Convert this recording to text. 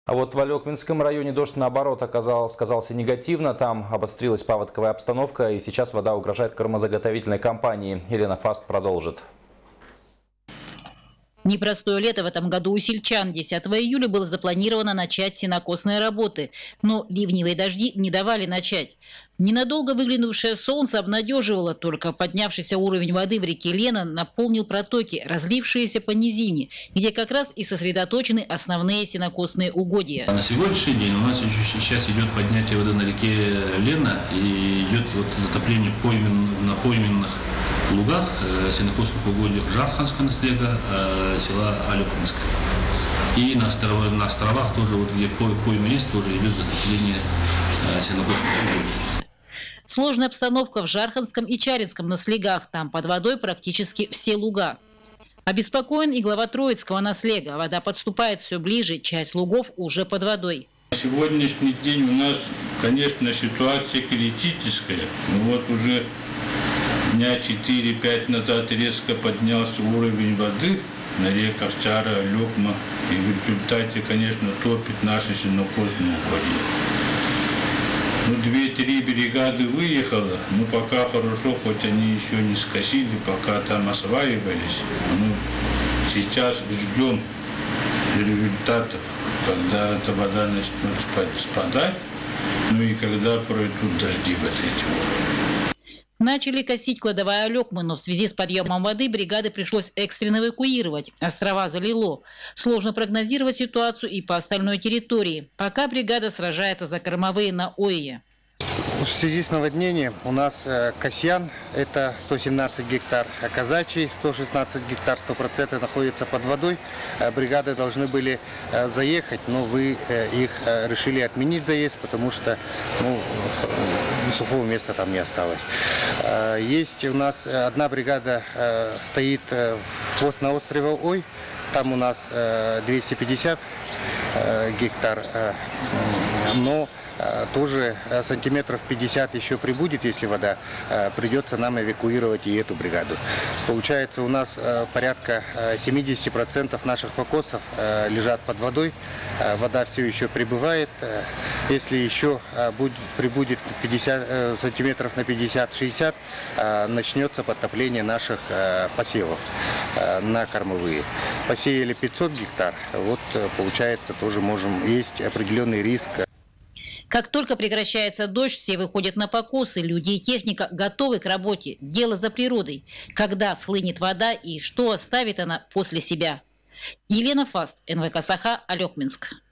А вот в Алекминском районе дождь, наоборот, сказался негативно. Там обострилась паводковая обстановка, и сейчас вода угрожает кормозаготовительной компании. Елена Фаст продолжит. Непростое лето в этом году у сельчан. 10 июля было запланировано начать сенокосные работы, но ливневые дожди не давали начать. Ненадолго выглянувшее солнце обнадеживало, только поднявшийся уровень воды в реке Лена наполнил протоки, разлившиеся по низине, где как раз и сосредоточены основные сенокосные угодья. На сегодняшний день у нас сейчас идет поднятие воды на реке Лена и идет затопление на пойменных лугах, сенокосных угодьях Жарханского наслега, села Алекминск. И на островах тоже, где пойма есть, тоже идет затопление сенокосных угодий. Сложная обстановка в Жарханском и Чаринском наслегах. Там под водой практически все луга. Обеспокоен и глава Троицкого наслега. Вода подступает все ближе, часть лугов уже под водой. На сегодняшний день у нас, конечно, ситуация критическая. Вот уже дня 4-5 назад резко поднялся уровень воды на реках Чара, Алекма. И в результате, конечно, топит наши сенокосные угодья. 2-3 бригады выехало, но пока хорошо, хоть они еще не скосили, пока там осваивались. Сейчас ждем результатов, когда эта вода начнет спадать, и когда пройдут дожди вот эти. Начали косить кладовая Алекмы, но в связи с подъемом воды бригады пришлось экстренно эвакуировать. Острова залило. Сложно прогнозировать ситуацию и по остальной территории. Пока бригада сражается за кормовые на Ойе. В связи с наводнением у нас Касьян, это 117 гектар, а Казачий 116 гектар, 100% находится под водой. Бригады должны были заехать, но вы их решили отменить заезд, потому что сухого места там не осталось. Есть у нас одна бригада стоит на острове Ой, там у нас 250 гектар, но тоже сантиметров 50 еще прибудет, если вода, придется нам эвакуировать и эту бригаду. Получается, у нас порядка 70% наших покосов лежат под водой, вода все еще прибывает. Если еще прибудет 50, сантиметров на 50-60, начнется подтопление наших посевов на кормовые. Посеяли 500 гектар, вот получается, тоже есть определенный риск. Как только прекращается дождь, все выходят на покосы. Люди и техника готовы к работе. Дело за природой. Когда схлынет вода и что оставит она после себя? Елена Фаст, НВК Саха, Алекминск.